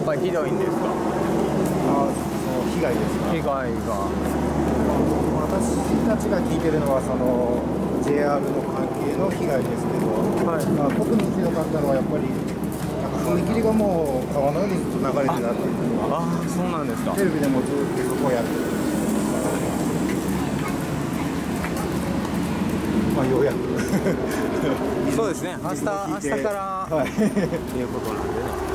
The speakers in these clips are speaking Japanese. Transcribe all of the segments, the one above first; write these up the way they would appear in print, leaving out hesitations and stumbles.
っぱりひどいんですか？ その被害ですか？ 被害が。 私たちが聞いてるのはその JR の関係の被害ですけど、 はい。 特にひどかったのはやっぱりなんか踏切がもう川のようにずっと流れてたっていうのはああ、そうなんですか。 テレビでもずっとそこをやってる。まあようやくそうですね。明日から、 はいいうことなんでね。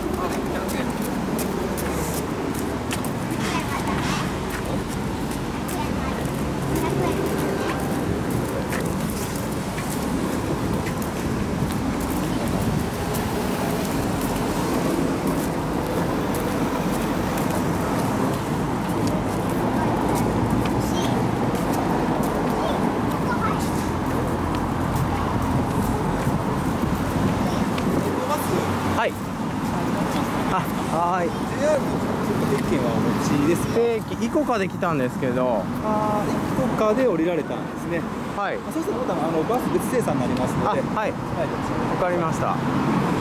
はい。あ、はい。 JR の定期券はお持ちですか？ 定期イコカで来たんですけど、 福岡で降りられたんですね。 はい。 そうするとまたバス別生産になりますので、 はい。 はい、 わかりました。